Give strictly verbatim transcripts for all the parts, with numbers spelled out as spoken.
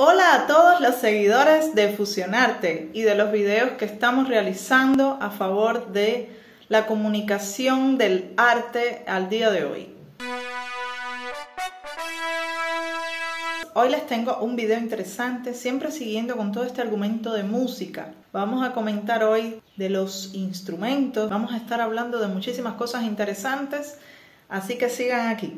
Hola a todos los seguidores de Fusionarte y de los videos que estamos realizando a favor de la comunicación del arte al día de hoy. Hoy les tengo un video interesante, siempre siguiendo con todo este argumento de música. Vamos a comentar hoy de los instrumentos, vamos a estar hablando de muchísimas cosas interesantes, así que sigan aquí.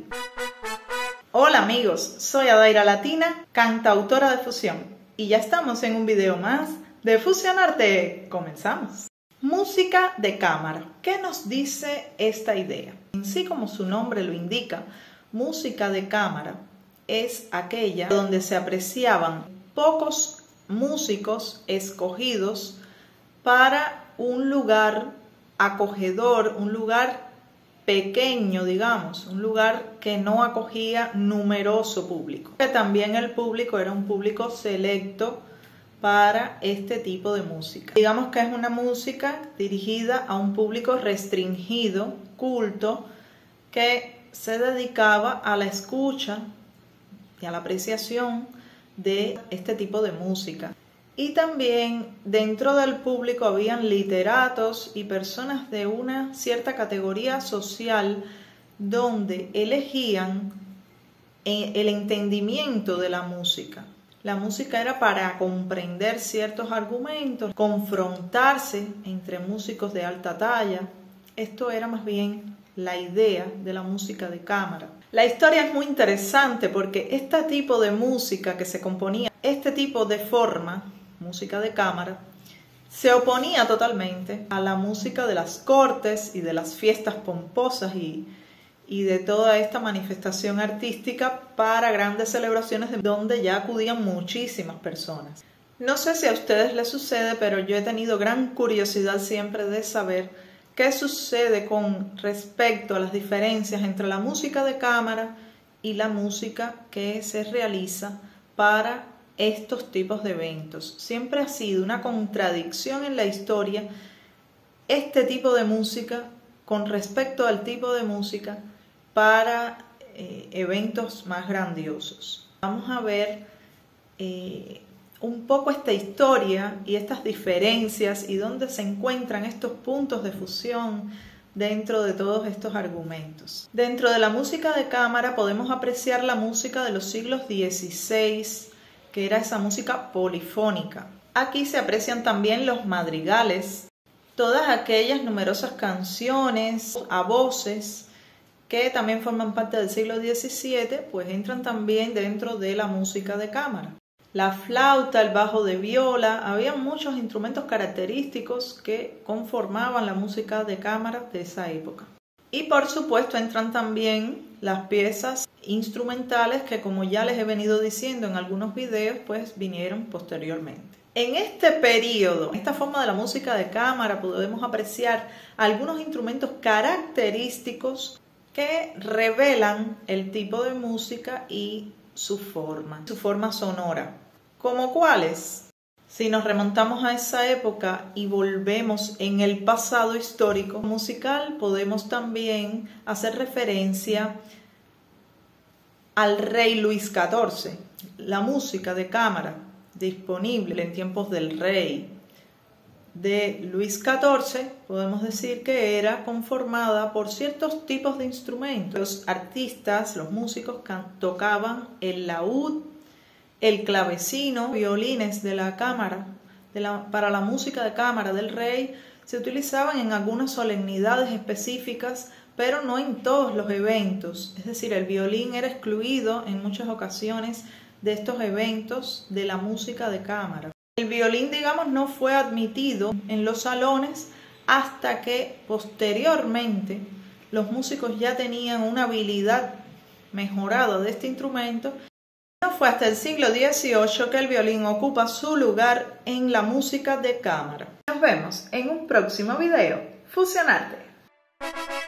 Hola amigos, soy Adaira Latina, cantautora de fusión, y ya estamos en un video más de Fusionarte. Comenzamos. Música de cámara. ¿Qué nos dice esta idea? En sí, como su nombre lo indica, música de cámara es aquella donde se apreciaban pocos músicos escogidos para un lugar acogedor, un lugar pequeño, digamos, un lugar que no acogía numeroso público. También el público era un público selecto para este tipo de música. Digamos que es una música dirigida a un público restringido, culto, que se dedicaba a la escucha y a la apreciación de este tipo de música. Y también dentro del público habían literatos y personas de una cierta categoría social donde elegían el entendimiento de la música. La música era para comprender ciertos argumentos, confrontarse entre músicos de alta talla. Esto era más bien la idea de la música de cámara. La historia es muy interesante porque este tipo de música que se componía, este tipo de forma, música de cámara, se oponía totalmente a la música de las cortes y de las fiestas pomposas y, y de toda esta manifestación artística para grandes celebraciones donde ya acudían muchísimas personas. No sé si a ustedes les sucede, pero yo he tenido gran curiosidad siempre de saber qué sucede con respecto a las diferencias entre la música de cámara y la música que se realiza para estos tipos de eventos. Siempre ha sido una contradicción en la historia este tipo de música con respecto al tipo de música para eh, eventos más grandiosos. Vamos a ver eh, un poco esta historia y estas diferencias y dónde se encuentran estos puntos de fusión dentro de todos estos argumentos. Dentro de la música de cámara podemos apreciar la música de los siglos dieciséis, que era esa música polifónica. Aquí se aprecian también los madrigales, todas aquellas numerosas canciones a voces que también forman parte del siglo diecisiete, pues entran también dentro de la música de cámara. La flauta, el bajo de viola, había muchos instrumentos característicos que conformaban la música de cámara de esa época. Y por supuesto entran también las piezas instrumentales que, como ya les he venido diciendo en algunos videos, pues vinieron posteriormente. En este periodo, en esta forma de la música de cámara, podemos apreciar algunos instrumentos característicos que revelan el tipo de música y su forma, su forma sonora. ¿Cómo cuáles? Si nos remontamos a esa época y volvemos en el pasado histórico musical, podemos también hacer referencia al rey Luis catorce. La música de cámara disponible en tiempos del rey de Luis catorce, podemos decir que era conformada por ciertos tipos de instrumentos. Los artistas, los músicos tocaban el laúd, el clavecino, violines de la cámara, de la, para la música de cámara del rey, se utilizaban en algunas solemnidades específicas, pero no en todos los eventos. Es decir, el violín era excluido en muchas ocasiones de estos eventos de la música de cámara. El violín, digamos, no fue admitido en los salones hasta que posteriormente los músicos ya tenían una habilidad mejorada de este instrumento. No fue hasta el siglo dieciocho que el violín ocupa su lugar en la música de cámara. Nos vemos en un próximo video. Fusionarte.